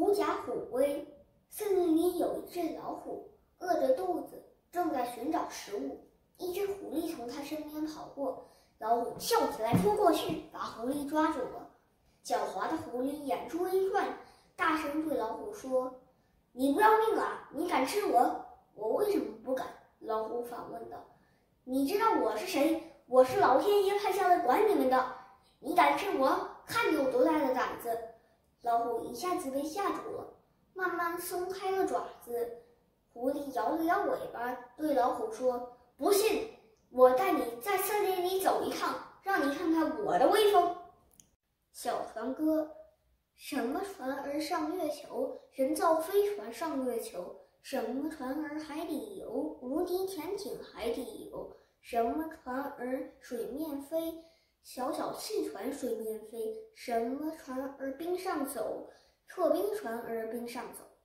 狐假虎威。森林里有一只老虎，饿着肚子，正在寻找食物。一只狐狸从它身边跑过，老虎跳起来扑过去，把狐狸抓住了。狡猾的狐狸眼珠一转，大声对老虎说：“你不要命啊！你敢吃我？我为什么不敢？”老虎反问道：“你知道我是谁？我是老天爷派下来管你们的。你敢吃我？看你有多大的胆子！”老虎一下子被吓住了，慢慢松开了爪子。狐狸摇了摇尾巴，对老虎说：“不信，我带你在森林里走一趟，让你看看我的威风。”小船歌：什么船儿上月球？人造飞船上月球。什么船儿海底游？无敌潜艇海底游。什么船儿水面飞？小小气船水面飞。什么船儿冰上走？破冰船儿冰上走。